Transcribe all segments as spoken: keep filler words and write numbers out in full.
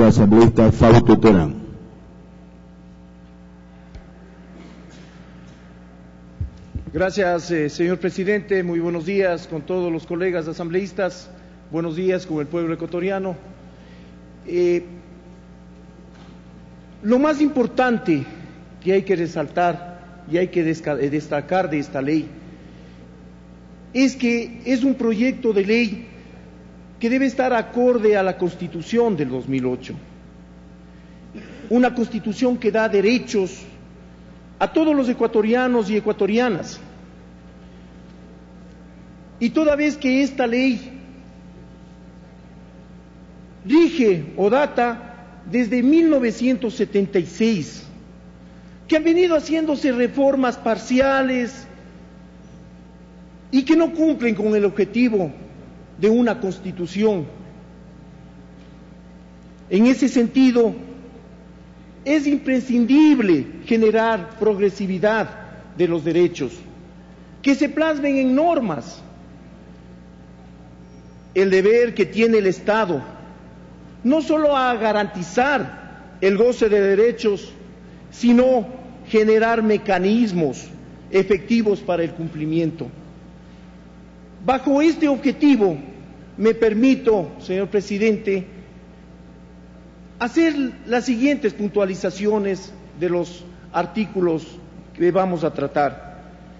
asambleísta Fausto Terán. Gracias, eh, señor presidente. Muy buenos días con todos los colegas asambleístas. Buenos días con el pueblo ecuatoriano. Eh, lo más importante que hay que resaltar y hay que destacar de esta ley es que es un proyecto de ley que debe estar acorde a la Constitución del dos mil ocho. Una Constitución que da derechos a todos los ecuatorianos y ecuatorianas. Y toda vez que esta ley rige o data desde mil novecientos setenta y seis, que han venido haciéndose reformas parciales y que no cumplen con el objetivo de una Constitución. En ese sentido, es imprescindible generar progresividad de los derechos, que se plasmen en normas. El deber que tiene el Estado, no solo a garantizar el goce de derechos, sino generar mecanismos efectivos para el cumplimiento. Bajo este objetivo, me permito, señor presidente, hacer las siguientes puntualizaciones de los artículos que vamos a tratar.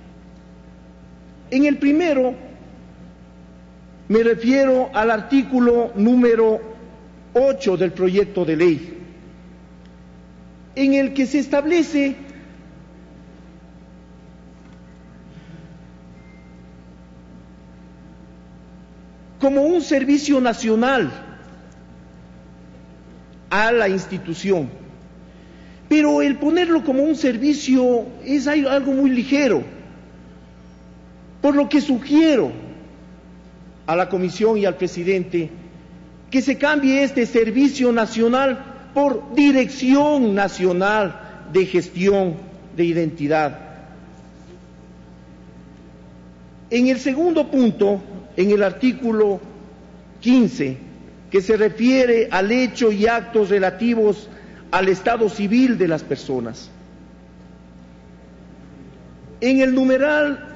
En el primero, me refiero al artículo número ocho del proyecto de ley, en el que se establece como un servicio nacional a la institución. Pero el ponerlo como un servicio es algo muy ligero, por lo que sugiero a la comisión y al presidente que se cambie este servicio nacional por Dirección Nacional de Gestión de Identidad. En el segundo punto, en el artículo quince, que se refiere al hecho y actos relativos al estado civil de las personas. En el numeral,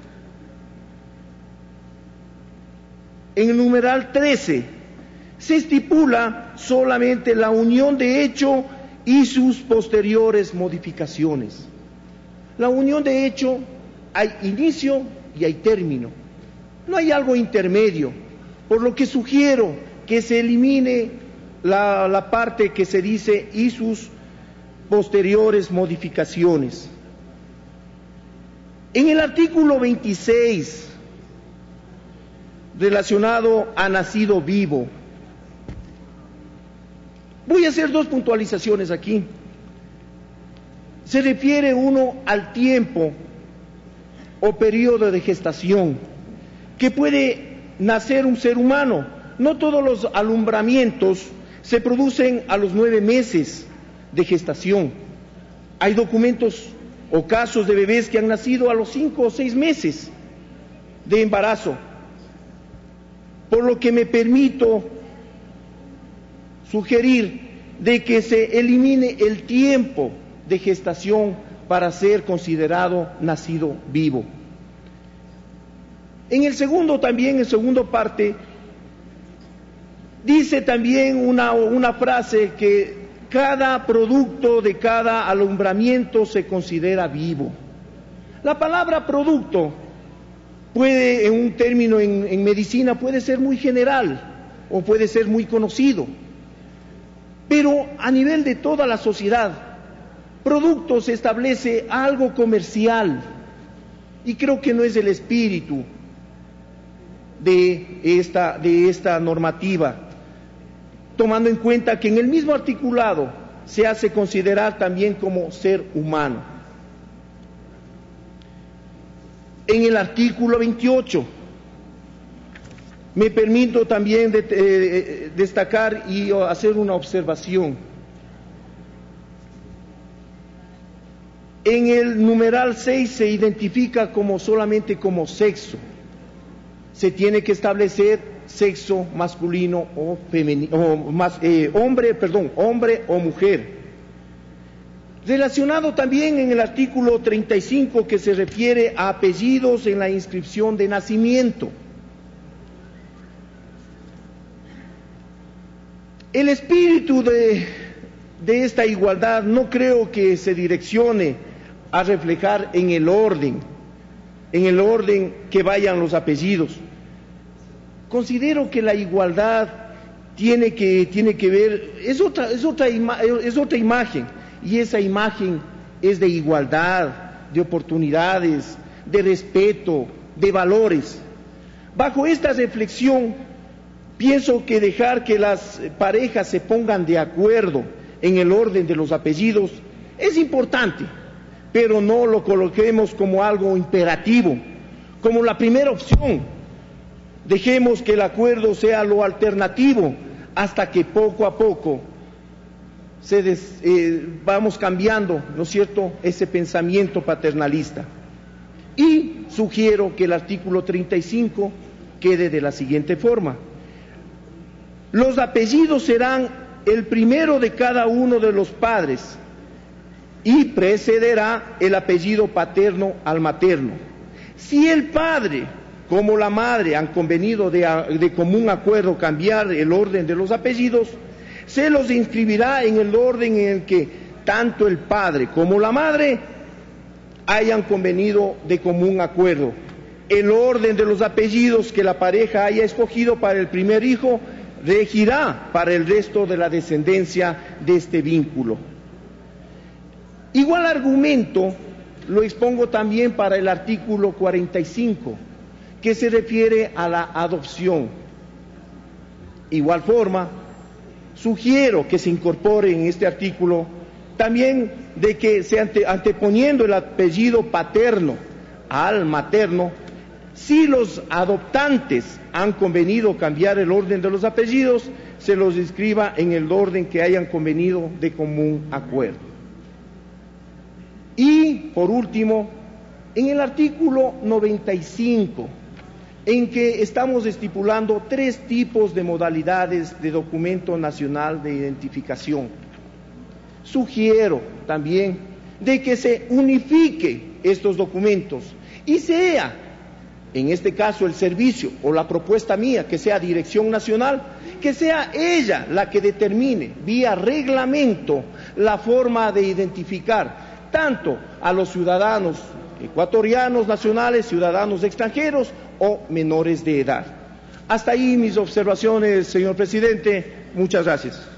en el numeral trece, se estipula solamente la unión de hecho y sus posteriores modificaciones. La unión de hecho, hay inicio y hay término. No hay algo intermedio, por lo que sugiero que se elimine la, la parte que se dice y sus posteriores modificaciones. En el artículo veintiséis, relacionado a nacido vivo, voy a hacer dos puntualizaciones aquí. Se refiere uno al tiempo o periodo de gestación que puede nacer un ser humano. No todos los alumbramientos se producen a los nueve meses de gestación. Hay documentos o casos de bebés que han nacido a los cinco o seis meses de embarazo, por lo que me permito sugerir de que se elimine el tiempo de gestación para ser considerado nacido vivo. En el segundo también, en segundo parte, dice también una, una frase que cada producto de cada alumbramiento se considera vivo. La palabra producto puede, en un término en, en medicina, puede ser muy general o puede ser muy conocido, pero a nivel de toda la sociedad, producto se establece algo comercial, y creo que no es el espíritu de esta, de esta normativa, tomando en cuenta que en el mismo articulado se hace considerar también como ser humano. En el artículo veintiocho, me permito también de, eh, destacar y hacer una observación. En el numeral seis se identifica como solamente como sexo. Se tiene que establecer sexo masculino o femenino, o más, eh, hombre, perdón, hombre o mujer. Relacionado también en el artículo treinta y cinco que se refiere a apellidos en la inscripción de nacimiento. El espíritu de, de esta igualdad no creo que se direccione a reflejar en el orden, en el orden que vayan los apellidos. Considero que la igualdad tiene que, tiene que ver, es otra, es otra, ima, es otra imagen, y esa imagen es de igualdad, de oportunidades, de respeto, de valores. Bajo esta reflexión, pienso que dejar que las parejas se pongan de acuerdo en el orden de los apellidos es importante, pero no lo coloquemos como algo imperativo, como la primera opción. Dejemos que el acuerdo sea lo alternativo hasta que poco a poco se des, eh, vamos cambiando, ¿no es cierto?, ese pensamiento paternalista. Y sugiero que el artículo treinta y cinco quede de la siguiente forma: los apellidos serán el primero de cada uno de los padres y precederá el apellido paterno al materno. Si el padre como la madre han convenido de, de común acuerdo cambiar el orden de los apellidos, se los inscribirá en el orden en el que tanto el padre como la madre hayan convenido de común acuerdo. El orden de los apellidos que la pareja haya escogido para el primer hijo regirá para el resto de la descendencia de este vínculo. Igual argumento lo expongo también para el artículo cuarenta y cinco, que se refiere a la adopción. Igual forma, sugiero que se incorpore en este artículo también de que se ante, anteponiendo el apellido paterno al materno, si los adoptantes han convenido cambiar el orden de los apellidos, se los inscriba en el orden que hayan convenido de común acuerdo. Y, por último, en el artículo noventa y cinco, en que estamos estipulando tres tipos de modalidades de documento nacional de identificación, sugiero también de que se unifique estos documentos y sea, en este caso el servicio o la propuesta mía, que sea Dirección Nacional, que sea ella la que determine vía reglamento la forma de identificar tanto a los ciudadanos ecuatorianos nacionales, ciudadanos extranjeros o menores de edad. Hasta ahí mis observaciones, señor presidente. Muchas gracias.